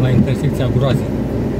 la intersecția Groazei.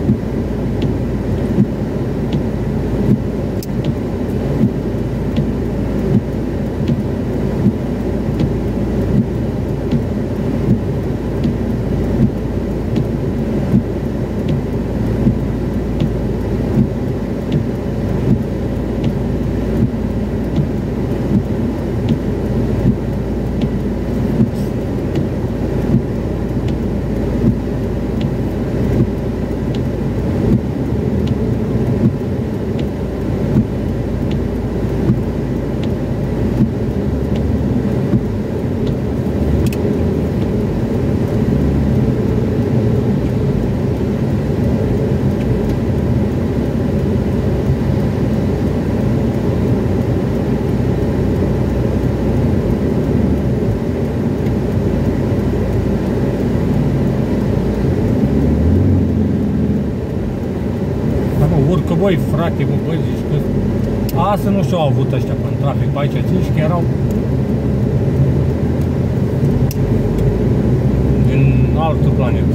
Urcă voi, frate, mă, băi, zici că asta nu și-au avut ăștia pe trafic pe aici, zici că erau din altă planetă.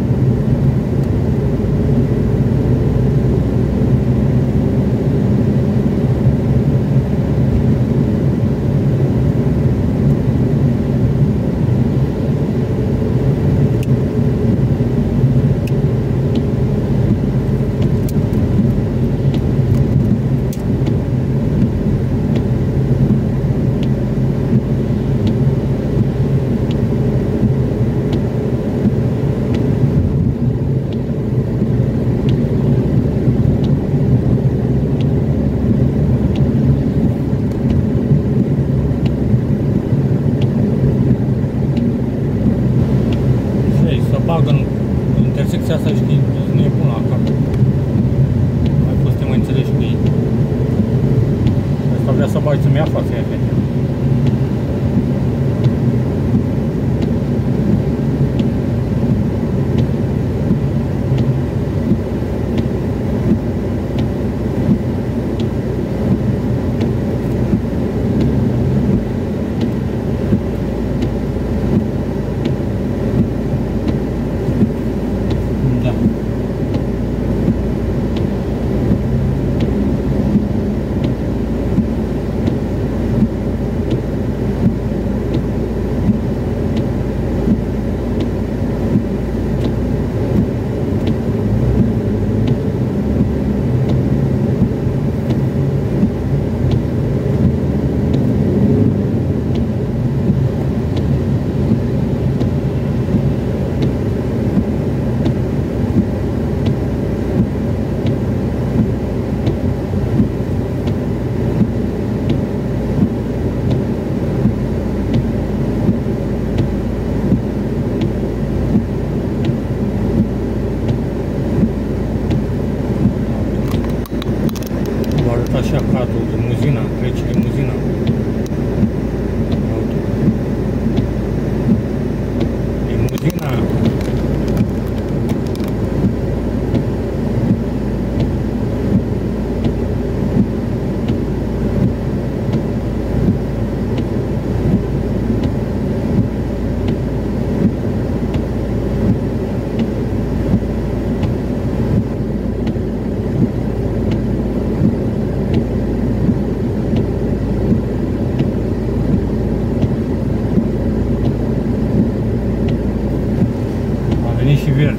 Bagă în intersecția asta, știi, nu e bun la cap. Ai fost să te mai înțelegi cu ei. Asta vrea să bagi să-mi ia față, efectiv. Așa cadrul, limuzina, trece limuzina. Limuzina. Și verde.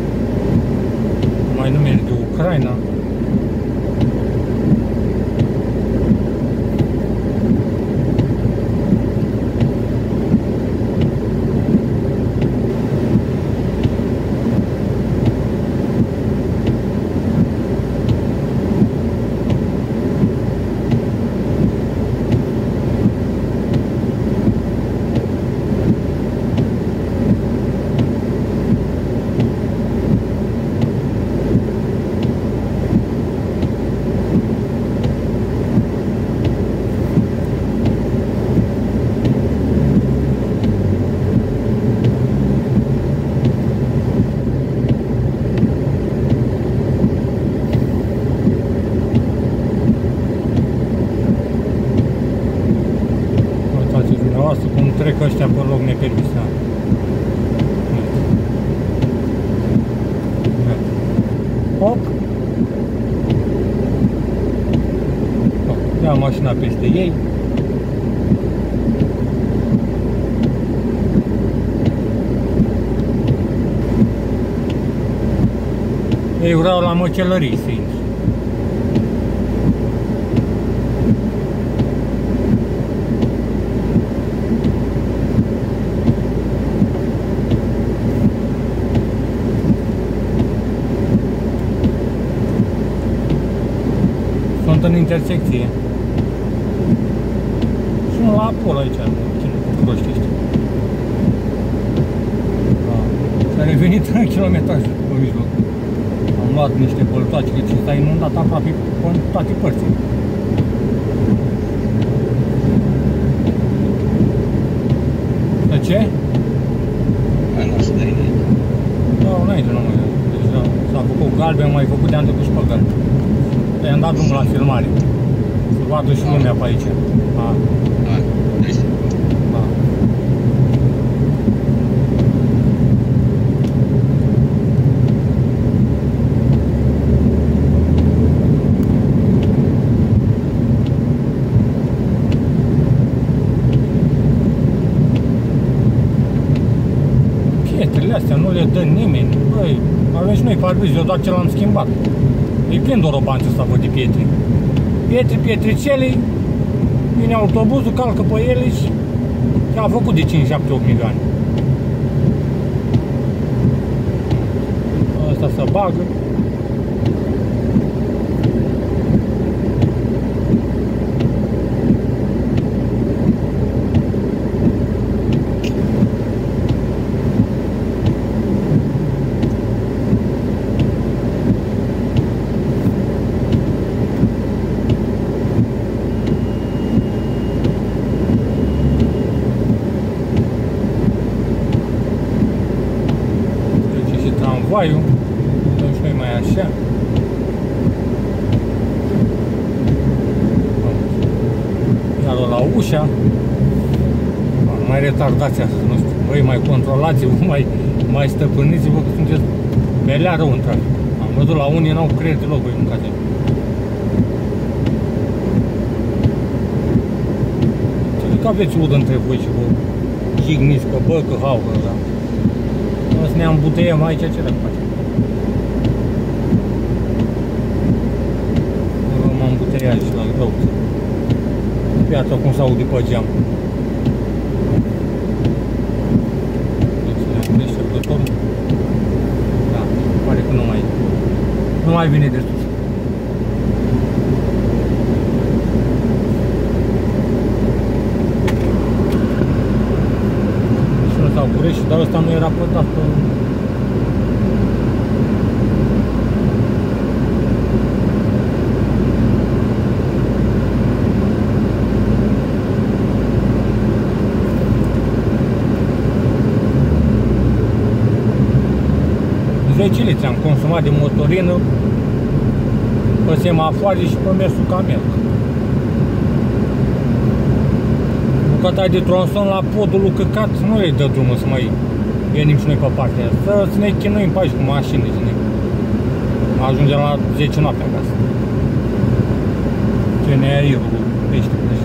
Ucraina. trec ăștia pe loc nepermis, da. Hop! Ia mașina peste ei. Ei vreau la măcelării să intri. Sunt în intersecție. Sunt la acolo aici, cu proști ăștia. S-a revenit în kilometraj pe mijloc. Am luat niște băltoace, că s-a inundat aproape în toate părțile. De ce? Mai nu să dai înainte. Da, înainte nu mai. Deci s-a făcut galben, mai făcut de-am trecut și pe galben. I-am dat drumul la filmare. Să vadă și lumea pe aici. Deci. Da. Pietrele astea nu le dă nimeni. Băi, avem și noi parbrizi, eu doar ce l-am schimbat. E plin dorobanță ăsta, văd, de pietre. Pietre, pietricele, vine autobuzul, calcă pe ele și a făcut de 5, 7, 8 milioane. Ăsta se bagă. Tramvaiul, dăm și noi mai așa. Iar la ușa, mai retardați, nu știu, voi mai controlați-vă, mai stăpâniți-vă că sunteți belea rău în trafic. Am văzut la unii n-au creier deloc, voi mâncați. Că aveți udă între voi și vă jigniți că bă, că hau, că da. Să ne ambuteiem aici, ce le facem? Ne vom ambuteia aici la rău. Iată cum s-aude pe geam. Deci ne oprește următorul. Da, pare că nu mai vine de sus. Sau București, dar ăsta nu era pătat pe... Zece litri am consumat de motorină pe semafoare și pe mersul camel. Bucata de tronson la podul lui căcat nu le dă drumul să mai venim și noi pe partea aia. Să ne chinuim pe aici cu mașini și ne ajungem la 10 noapte acasă. Ce ne aerul pește pește.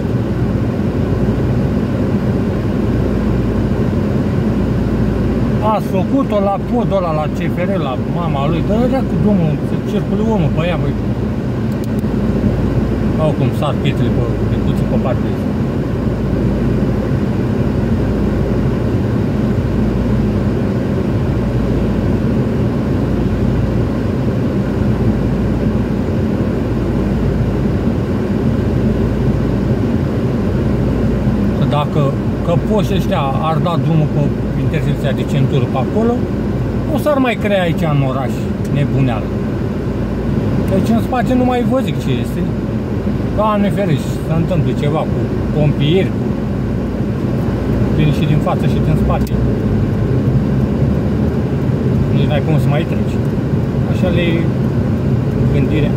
Ați făcut-o la podul ăla, la CFR, la mama lui, dă-i cu drumul, să circule omul pe ea, băi. Au cum sar pietrele pe cuții pe partea aia. Dacă căpoșii ăștia ar da drumul pe intersecția de centură pe acolo, o s-ar mai crea aici în oraș nebuneală. Deci în spate nu mai vă zic ce este. Doamne ferești, se întâmplă ceva cu pompieri, vin și din față și din spate. Nici n-ai cum să mai treci. Așa le gândirea.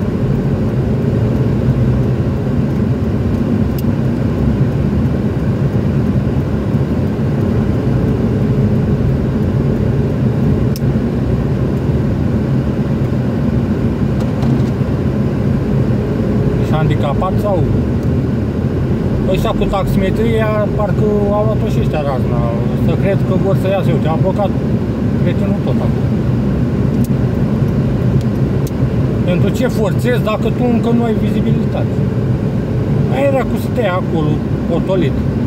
handicapat sau ăștia cu taximetria, parcă au luat-o și ăștia razna. Să cred că vor să iasă, uite, a blocat cretinul tot acolo. Pentru ce forțezi dacă tu încă nu ai vizibilitate? Mai era cu să te ia acolo, potolit.